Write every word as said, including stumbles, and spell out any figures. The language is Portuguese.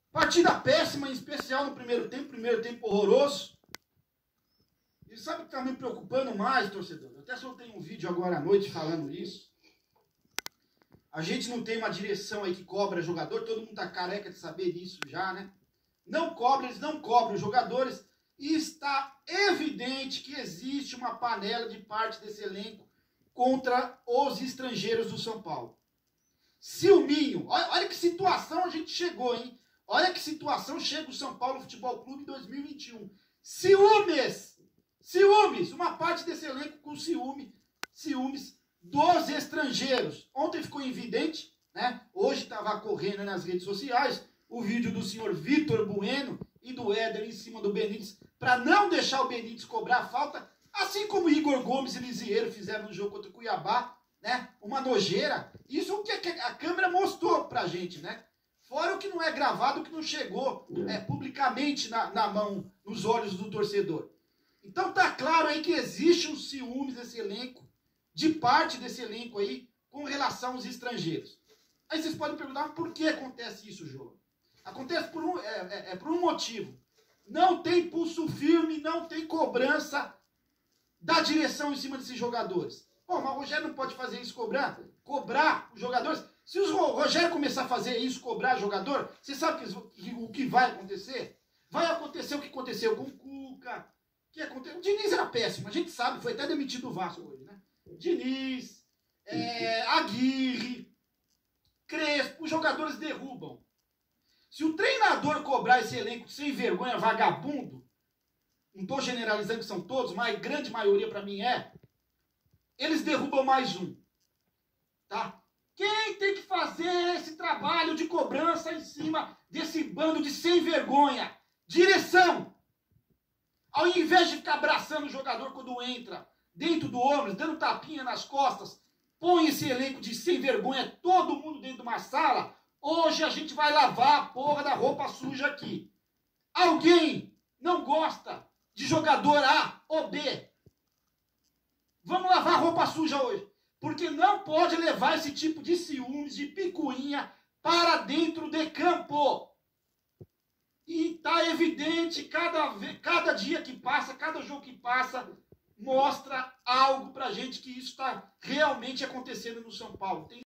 Partida péssima, em especial no primeiro tempo, primeiro tempo horroroso. E sabe o que está me preocupando mais, torcedor? Eu até soltei um vídeo agora à noite falando isso. A gente não tem uma direção aí que cobra jogador, todo mundo tá careca de saber disso já, né? Não cobra, eles não cobram os jogadores. E está evidente que existe uma panela de parte desse elenco contra os estrangeiros do São Paulo. Ciúminho, olha, olha que situação a gente chegou, hein? Olha que situação chega o São Paulo Futebol Clube em dois mil e vinte e um. Ciúmes! Ciúmes! Uma parte desse elenco com ciúme, ciúmes dos estrangeiros. Ontem ficou evidente, né? Hoje estava correndo nas redes sociais o vídeo do senhor Vitor Bueno e do Éder em cima do Benítez, para não deixar o Benítez cobrar a falta, assim como Igor Gomes e Lisieiro fizeram no jogo contra o Cuiabá, né? Uma nojeira. Isso é o que a câmera mostrou pra gente, né? Fora o que não é gravado, o que não chegou é, publicamente na, na mão, nos olhos do torcedor. Então tá claro aí que existe um ciúmes desse elenco, de parte desse elenco aí, com relação aos estrangeiros. Aí vocês podem perguntar, mas por que acontece isso, João? Acontece por um, é, é, é por um motivo. Não tem pulso firme, não tem cobrança da direção em cima desses jogadores. Pô, mas o Rogério não pode fazer isso, cobrar? Cobrar os jogadores? Se o Rogério começar a fazer isso, cobrar jogador, você sabe que, o que vai acontecer? Vai acontecer o que aconteceu com o Cuca. Que aconteceu? O Diniz era péssimo, a gente sabe, foi até demitido do Vasco hoje, né? Diniz, é, Aguirre, Crespo, os jogadores derrubam. Se o treinador cobrar esse elenco sem vergonha, vagabundo, não estou generalizando que são todos, mas a grande maioria para mim é, eles derrubam mais um. Tá? Quem tem que fazer esse trabalho de cobrança em cima desse bando de sem vergonha? Direção! Ao invés de ficar abraçando o jogador quando entra, dentro do ônibus, dando tapinha nas costas, põe esse elenco de sem vergonha, todo mundo dentro de uma sala. Hoje a gente vai lavar a porra da roupa suja aqui. Alguém não gosta de jogador A ou B? Vamos lavar a roupa suja hoje. Porque não pode levar esse tipo de ciúmes, de picuinha para dentro de campo. E tá evidente, cada, cada dia que passa, cada jogo que passa, mostra algo pra gente que isso está realmente acontecendo no São Paulo. Tem